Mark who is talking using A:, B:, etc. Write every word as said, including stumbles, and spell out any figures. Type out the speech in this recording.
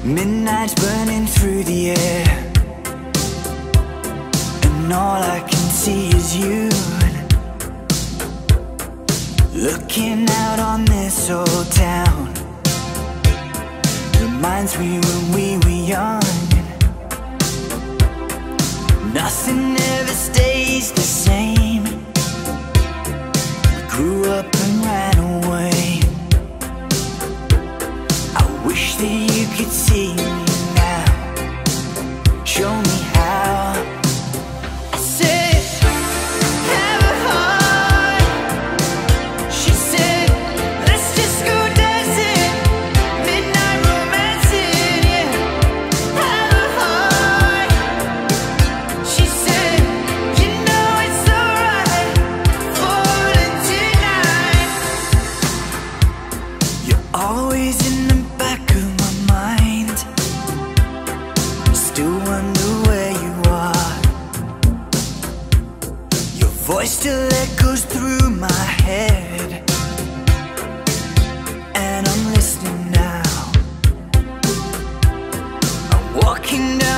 A: Midnight's burning through the air, and all I can see is you. Looking out on this old town reminds me when we were young. Nothing ever stays the same. We grew up and ran away. I wish that you could see me now, show me how. I said, have a heart. She said, let's just go dancing, midnight romancing, yeah. Have a heart. She said, you know it's alright, falling tonight. You're always in the back of my mind. Still wonder where you are. Your voice still echoes through my head, and I'm listening now. I'm walking down